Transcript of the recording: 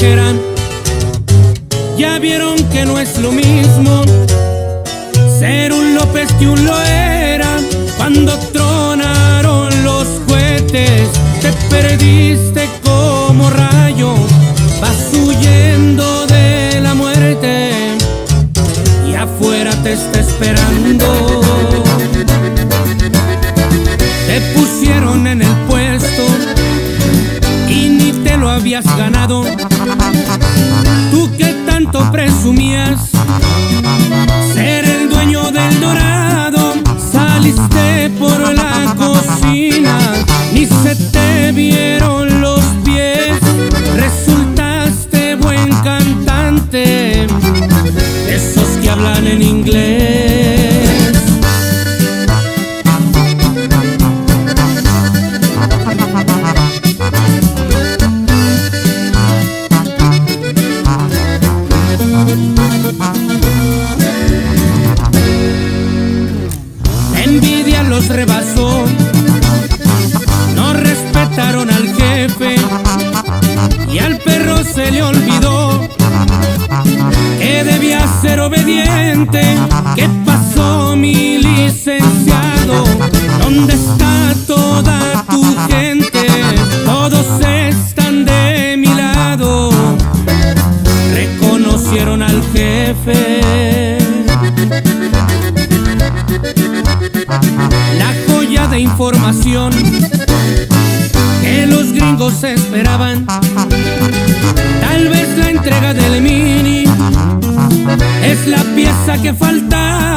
dijeran. Ya vieron que no es lo mismo ser un López que un Loera. Cuando tronaron los cohetes, te perdiste como rayo. Vas huyendo de la muerte y afuera te está esperando. Te pusieron en el puesto y ni te lo habías ganado. Tú que tanto presumías ser el dueño del Dorado, saliste por la cocina, ni se te vieron los pies. Resultaste buen cantante, esos que hablan en inglés. La envidia los rebasó, no respetaron al jefe y al perro se le olvidó que debía ser obediente. ¿Qué pasó, mi licenciado? ¿Dónde está toda tu gente? Todos están de mi lado. Reconocieron al jefe. La joya de información que los gringos esperaban, tal vez la entrega del Mini es la pieza que faltaba.